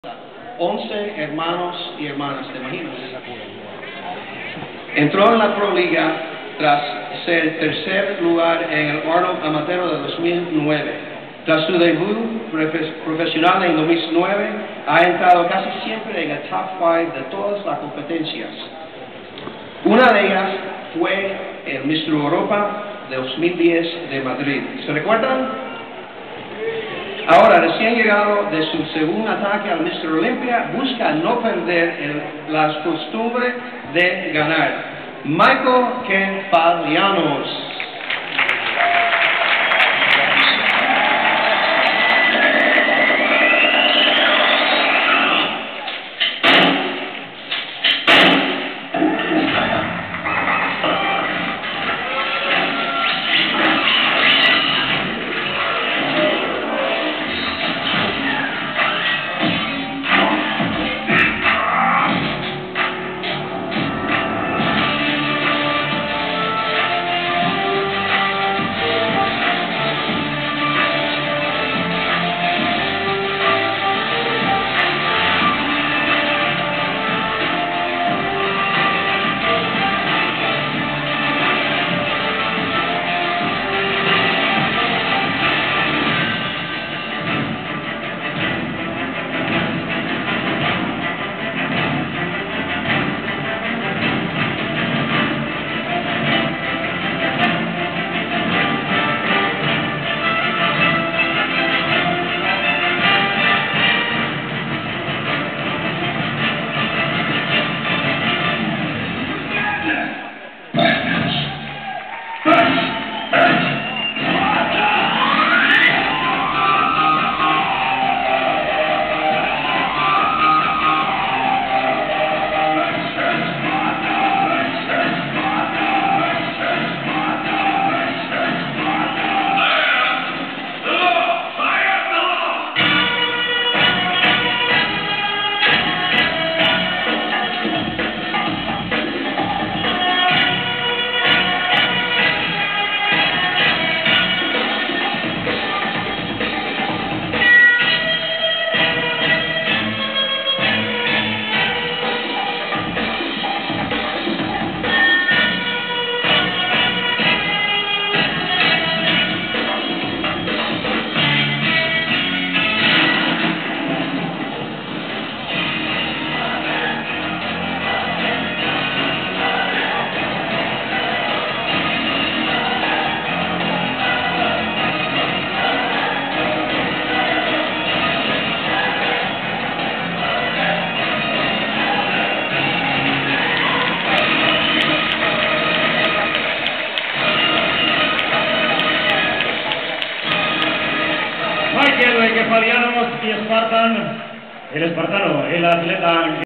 11 hermanos y hermanas, ¿te imaginas? Entró en la Pro Liga tras ser tercer lugar en el Arnold Amateur de 2009. Tras su debut profesional en 2009, ha entrado casi siempre en el top 5 de todas las competencias. Una de ellas fue el Mr. Europa de 2010 de Madrid. ¿Se recuerdan? Ahora, recién llegado de su segundo ataque al Mr. Olympia, busca no perder las costumbres de ganar. Michael Kefalianos. Kefalianos y Spartan, el espartano, el atleta